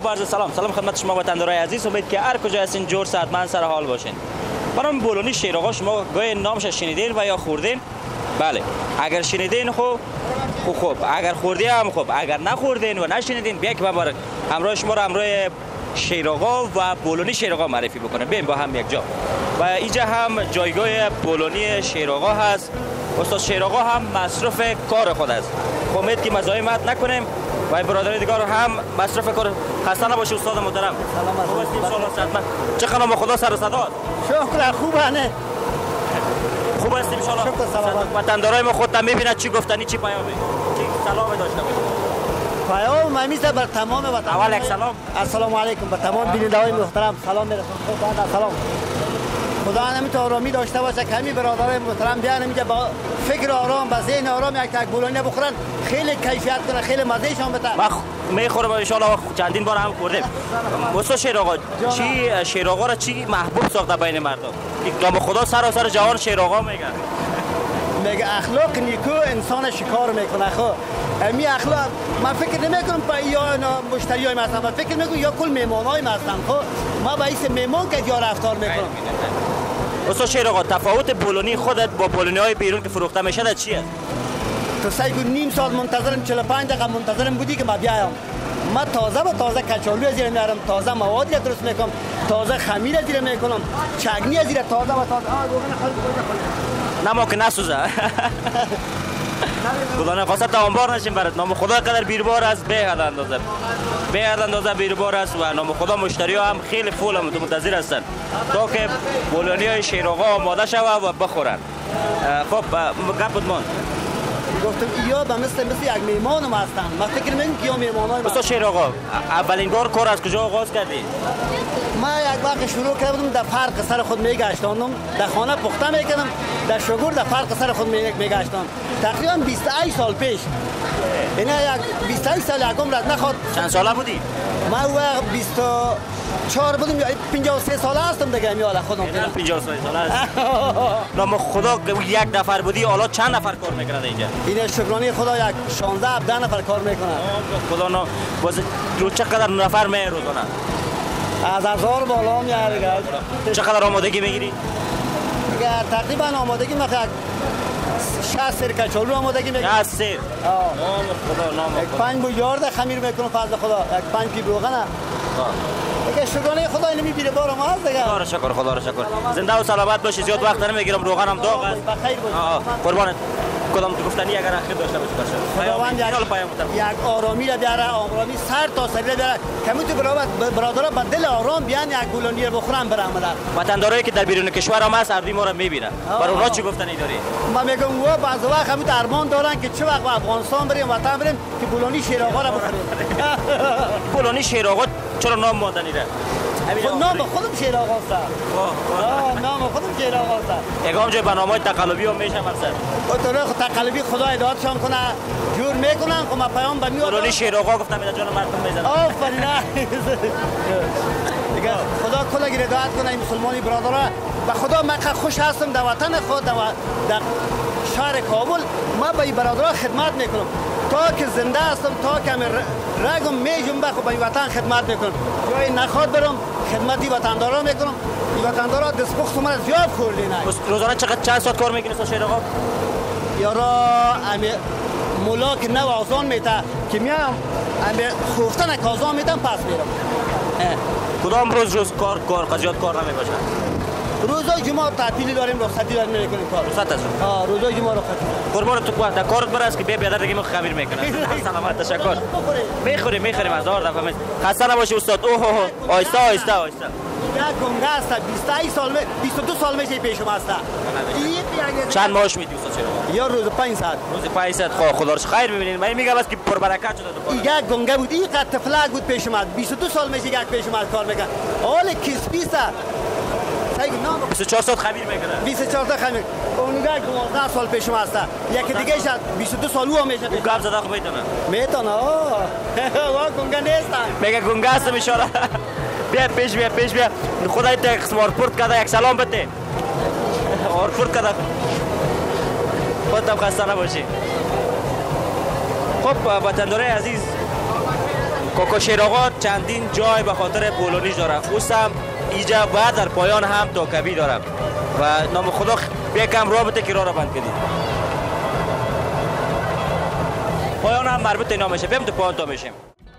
با عرض سلام خدمت شما وطندارای عزیز. امید که هر کجا هستین جور صحتمند سر حال باشین. برام بولونی شیر آقا شما گاهی نامش شنیدین و یا خوردین؟ بله، اگر شنیدین خوب، اگر خوردی هم خوب، اگر نخوردین و نشنیدین بیا که من همراه شما رو همراه شیر آقا و بولونی شیر آقا معرفی بکنم. بریم با هم یک جا. و اینجا هم جایگاه بولونی شیر آقا هست. استاد شیر آقا هم مصرف کار خود است. امید که مزاحمت نکنیم و برادرای دیگر هم مصرف کار. خسته نباشی استاد محترم. سلام. چه خانم خدا سر و صدا. شکر خوبه. خوب هستیم ان شاء الله. وطندارای ما خودت میبینن چی گفتنی چی پیامی چی سلام داشته باشه. پیام ممیزه بر تمام وطن. اول یک سلام. السلام علیکم به تمام بینندگان محترم. سلام میرسونم. سلام. خدا نمیتونه آرامی داشته باشه که همین برادرای محترم بیان اینجا با فکر آرام با ذهن آرام یک تک بولونی بخورن، خیلی کیفیت کنه، خیلی مزهشون بده. ما میخورم ان شاء الله. چندین بار هم خوردیم. واسه شیر آقا چی شیر آقا را چی محبوب ساخته بین مردم؟ نام خدا سراسر جهان شیر آقا میگه اخلاق نیکو انسان شکار میکنه. خب می اخلاق من فکر نمیکنم یا مشتریای ما هستن، من فکر میکنم یا کل مهمانای ما هستن. خب ما با این مهمان که یا رفتار میکنم. استاد شیر آقا تفاوت بولونی خودت با بولونی‌های بیرون که فروخته میشه چیه؟ تو سعی کن نیم ساعت منتظرم، 45 دقیقه منتظرم بودی که ما بیایم. ما تازه کچالو از زیر میارم، تازه موادی درست میکنم، تازه خمیر از زیر میکنم، چگنی از زیر تازه نما که نسوزه. خدا نخواسته تا انبار نشیم برات. نام خدا قدر بیربار است به حد اندازه بیربار است و نام خدا مشتری ها هم خیلی فول هم منتظر هستن تا که بولونی های شیر آقا آماده شوه و بخورن. خب گپت مان گفتم یا به مثل یک میهمان ما هستن. ما فکر میکنم که یا میهمانای ما. استاد شیر آقا اولین بار کار از کجا آغاز کردی؟ ما یک وقت شروع کردم در فرق سر خود میگشتاندم، در خانه پخته میکردم، در شگور در فرق سر خود میگشتم. تقریبا 28 سال پیش. اینا یک 28 سال یکم رد نخواد. چند ساله بودی؟ ما وقت 24 بودم، 53 ساله هستم دیگه. میاله خودم 53 ساله است. نام خدا یک نفر بودی، حالا چند نفر کار میکنه اینجا؟ این شکرانه خدا یک 16 17 نفر کار میکنه. خدا نو رو چقدر نفر می روزانه؟ از 1000 بالا میاره. چقدر آمادگی میگیری؟ تقریبا آمادگی ما 60 سر کچالو آمادگی میکنم. 60 سر. نام خدا. 5 بویارد خمیر میکنم فضل خدا. 5 کی روغن. دیگه شکرانه خدا اینو میبینه بار ما هست دیگه. خدا رو شکر. زنده و سلامت باشی. زیاد وقت نمیگیرم. روغنم داغ است. بخیر باشی. قربانت. کدام گفتنی اگر اخیر داشته باشه. خداوند یک آرامی را بیاره، آرامی سر تا سر بیاره. کمی تو برادرها با دل آرام بیان یک بولونی رو بخورن برام. وطندارایی که در بیرون کشور هم هست اردی ما رو میبینن. برای اونها چی گفتنی داری؟ ما میگم و بعضی وقت همین ارمان دارن که چه وقت افغانستان بریم وطن بریم که بولونی شیر آقا را بخوریم. بولونی شیر آقا چرا نام مادنی ده؟ نام خودم شیر آقا است. نام خودم شیر آقا است. یکم جای برنامه‌های تقلبی هم میشه مثلا. اونطوری تقلبی خدا هدایتشان کنه جور میکنن که ما پیام به میاد. بولونی شیر آقا گفتم اینا جان مردم میزنن. آفرین. دیگه خدا کلا هدایت کنه این مسلمانی برادرها. و خدا من خوش هستم در وطن خود در شهر کابل. ما به این برادرها خدمت میکنم تا که زنده هستم، تا که رگم میجم به این وطن خدمت میکنم. جایی نخواد برم خدمتی وطندارا میکنم. این وطندارا دستپخت من زیاد خوردین. روزانه چند ساعت کار میکنی استاد شیر آقا؟ یارا مولا که نو آزان میته که میام خوفتن کازان میدم پس میرم. کدام روز کار زیاد کار نمیباشه؟ روزای جمعه تعطیلی داریم، رخصتی داریم میکنیم کار. رخصت است. روزای جمعه رخصتی. قربان تو کوه کارت برس که بیادر دیگه ما خمیر میکنه. سلامت تشکر. میخوریم هزار دفعه. خسته نباشی استاد. اوه آیسته. یک گنگه است 28 سال 22 سال میشه پیشم است. چند ماهش میدی استاد چرا؟ یا روز 5 ساعت. روز 5 ساعت. خدا رو خیر ببینید. من میگم که پربرکت شده. یک گنگه بود. این قد طفلک بود پیشم. 22 سال میشه یک پیشم کار میکنه. حال کسبی است. 24 ساعت خمیر میکنه. 24 ساعت خمیر. اونگاه 12 سال پیشم است. یکی دیگه شد 22 سال او میشه. گام زده خو میتونه. وا گنگه نیست. میگه گنگه است ان شاء الله. بیا پیش بیا. خدای ته قسم اورپورت کده یک سلام بده. اورپورت کده. خودت خسته نباشی. خب وطندارای عزیز کوکو شیراغا چندین جای به خاطر پولونیش داره. اوس هم اینجا بعد در پایان هم توکبی داره و نام خدا یکم رابطه که را بند کردید. پایان هم مربوط اینا میشه. بریم تو پایان تا میشیم.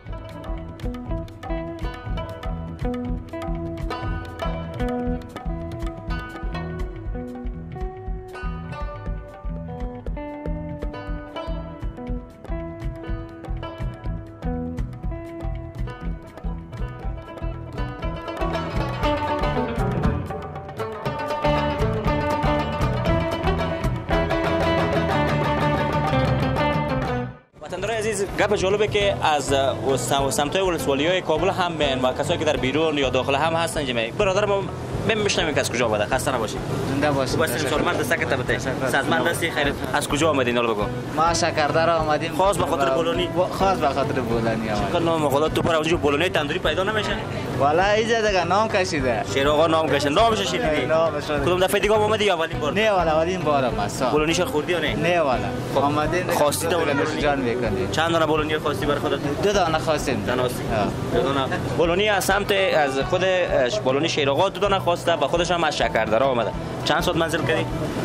وطندارای عزیز، گپ جالبه که از سمت‌های ولسوالی‌های کابل هم میان و کسایی که در بیرون یا داخل هم هستن جمعی. برادر ما میشنویم که از کجا آمده. خسته نباشید. زنده باشید. بس سالمند دستک تبته. سازمان دستی خیر. از کجا آمدین حالا بگو. ما شکردر آمدیم. خاص به خاطر بولونی. خاص به خاطر بولونی آمدیم. چقدر نام خدا تو پر اونجا بولونی تندوری پیدا نمیشه. والا اینجا دیگه نام کشیده. شیراغا نام کشیده. نامش شنیدی؟ نامش. کدوم دفعه دیگه اومدی یا اولین بار؟ نه والا اولین بارم است. بولونیش خوردی یا نه؟ نه والا. آمدین. خواستی تا بولونی جان میکنید. چند دانه بولونی خواستی برای خودت؟ 2 دانه خواستیم. دو دانه. بولونی از سمت از خود بولونی شیراغا 2 دانه خواسته و خودش هم از شکردرا آمده. چند ساعت منزل کردی؟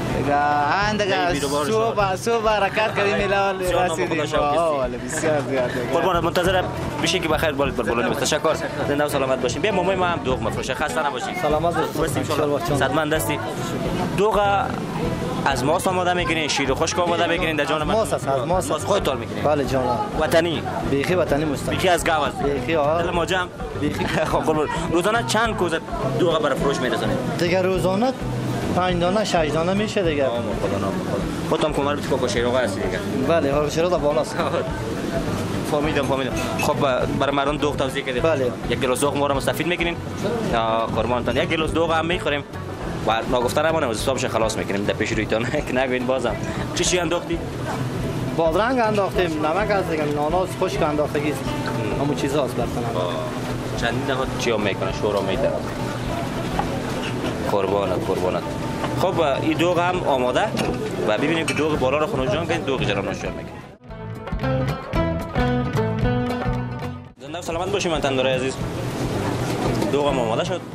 دیگه صبح حرکت کردیم میلال رسیدیم. والا بسیار زیاد. قربان منتظر بشین که بخیر بالید بر بولونی. تشکر. زنده و سلامت باشین. بیا مامای ما هم دوغ مفروشه. خسته نباشین. سلامت باشین ان شاء الله. صدمند هستی. دوغ از ماست آماده میکنین، شیر و خشک آماده میکنین در جان من. ماست از ماست خودت میکنین. بله جان. وطنی. بیخی وطنی مستم. بیخی از گاو است. بیخی آ. دل ماجم. بیخی. خب قربان. روزانه چند کوزه دوغ برای فروش میرسونید؟ دیگه روزانه 5 دانه 6 دانه میشه دیگه. خدا نام خدا. خودم کمر بیت کوکو شیراغا هستی دیگه. بله هر شیراغا بالاست. فهمیدم. خب برای مردم دوغ توضیح کردید. بله. 1 گیلاس دوغ ما رو مستفید میکنین. قربانتان 1 گیلاس دوغ هم میخوریم. و ناگفته نمونه از حسابش خلاص میکنیم در پیش رویتون که نگوین بازم. چی انداختی؟ بادرنگ انداختیم، نمک از دیگه، ناناز خشک انداختگی است. همون چیزاست برتن. چندین دفعه چیا میکنه شورا میده. قربانت. خب این دوغ هم آماده و ببینیم که دوغ بالا رو خنوجان کنیم، دوغ جلو نوشون میکنیم. زنده و سلامت باشیم وطندارای عزیز. دوغ هم آماده شد.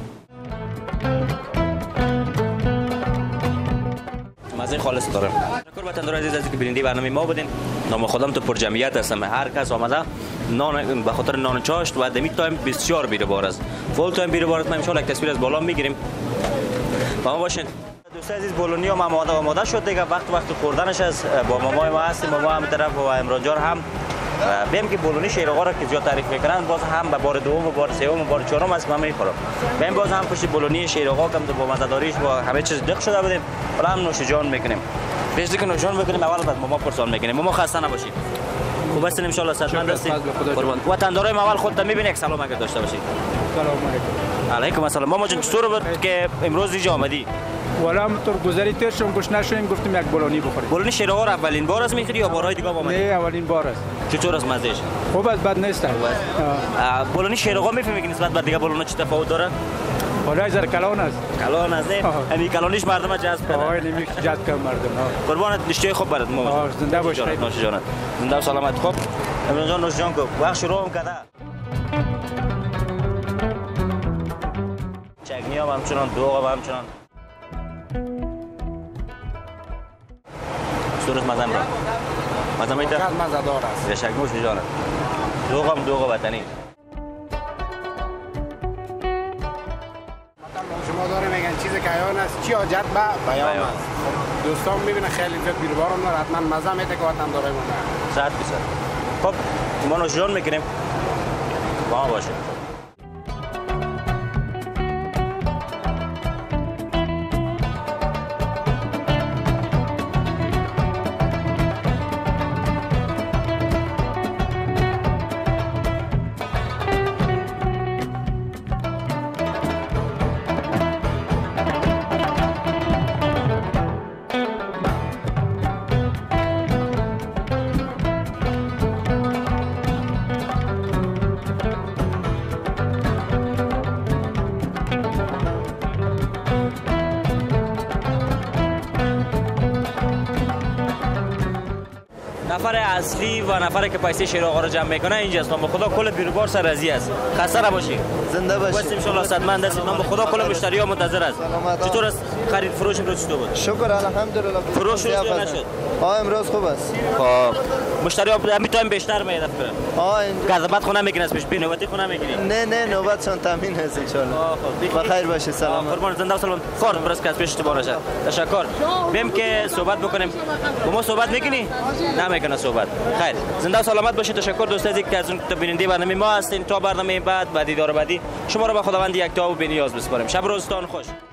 مزه خالص دارم. تشکر وطندارای عزیز از که بیننده برنامه ما بودین. نام خودم تو پر جمعیت هستم. هر کس آمده نان به خاطر نان چاشت و دمی تایم بسیار بی‌روبار است. فول تایم بی‌روبار است. ما ان شاء الله یک تصویر از بالا میگیریم. با ما باشین. دوستان عزیز بولونی هم آماده شد دیگه. وقت خوردنش است. با مامای ما هستیم. ماما هم طرف و عمران جان هم. بهم که بولونی شیراغا را که زیاد تعریف میکنن باز هم به بار دوم و بار سوم و بار چهارم از من میخورم. بهم باز هم پشت بولونی شیراغا کم با مزه‌داریش با همه چیز دق شده بودیم. حالا هم نوش جان میکنیم. پیش که نوش جان میکنیم اول بعد ماما پرسان میکنیم. ماما خسته نباشید. خوب هستین ان شاء الله صحتمند هستین. قربان. وطندارای اول خودت میبینید سلام اگر داشته باشید. سلام علیکم. علیکم السلام. ماما جان چطور بود که امروز اینجا آمدی؟ والا همونطور گذری تیر شدیم گوش نشویم گفتیم یک بولونی بخوریم. بولونی شیراغا را اولین بار از میخوری یا بارهای دیگه آمدی؟ نه اولین بار است. چطور از مزهش؟ خوب است بد نیست. بولونی شیراغا میفهمی که نسبت به دیگه بولونا چه تفاوت داره؟ والا از کلان است. کلان است. یعنی کلانیش مردم جذب کنه. آره نمیشه جذب کنه مردم. قربانت نشته خوب برات ماما. زنده باشی. نوش جانت. زنده و سلامت. خب امروز جان نوش جان کو. وقت شروع کرده. چگنی هم همچنان دوغ هم همچنان. سورس مزم را. مزم ایت؟ مزه دار است. شک نوش جانت. دوغ هم دوغ وطنی. شما داره میگن چیز که عیان است چی حاجت به بیان است. دوستان میبینه خیلی بیروبارم داره حتما مزه میده که وطن داره مونه. 100%. خب ما نوش جان میکنیم. با ما باشه. نفر اصلی و نفری که پیسه شیر آقا رو جمع میکنه اینجاست. من به خدا کل بیروبار سر راضی است. خسته نباشید. زنده باشید. واسه ان شاء الله صدمند هستید. من به خدا کل مشتری‌ها منتظر است. چطور است خرید فروش امروز چطور بود؟ شکر الحمدلله. فروش شد یا نشد؟ امروز خوب است. خب مشتری‌ها همین تایم بیشتر میاد فکر. گزمت خونه میگیرن پیش بین نوبتی خونه میگیری؟ نه نوبتشون تامین هست ان شاء الله. بخیر باشید. سلام. قربان زنده و سلامت. فرد برس که پیش تو باشه. تشکر. بیم که صحبت بکنیم. با ما صحبت میکنی؟ نمیکنه صحبت. خیر. زنده و سلامت باشید. تشکر دوستان که از اون بیننده برنامه ما هستین. تا برنامه بعد دیدار بعدی شما رو به خداوند یکتا و بی‌نیاز بسپاریم. شب روزتان خوش.